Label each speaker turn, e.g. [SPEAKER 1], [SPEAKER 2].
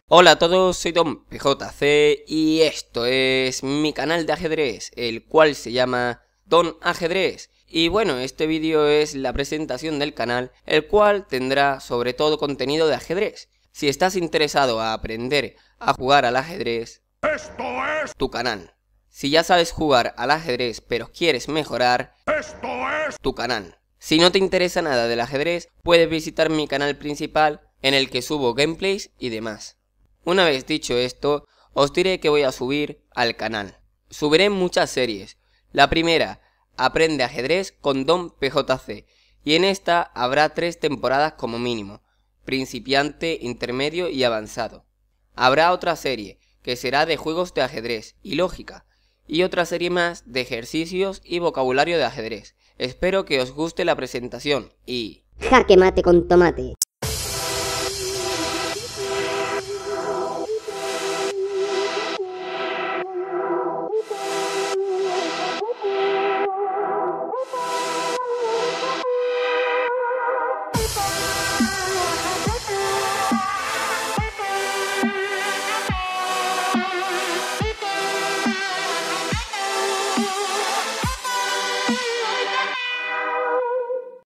[SPEAKER 1] Hola a todos, soy Don PJC y esto es mi canal de ajedrez, el cual se llama Don Ajedrez. Y bueno, este vídeo es la presentación del canal, el cual tendrá sobre todo contenido de ajedrez. Si estás interesado a aprender a jugar al ajedrez,
[SPEAKER 2] ¡Esto es!
[SPEAKER 1] tu canal. Si ya sabes jugar al ajedrez pero quieres mejorar,
[SPEAKER 2] ¡Esto es!
[SPEAKER 1] tu canal. Si no te interesa nada del ajedrez, puedes visitar mi canal principal en el que subo gameplays y demás. Una vez dicho esto, os diré que voy a subir al canal. Subiré muchas series. La primera, Aprende ajedrez con Don PJC, y en esta habrá 3 temporadas como mínimo, principiante, intermedio y avanzado. Habrá otra serie, que será de juegos de ajedrez y lógica, y otra serie más de ejercicios y vocabulario de ajedrez. Espero que os guste la presentación y...
[SPEAKER 3] Jaque mate con tomate.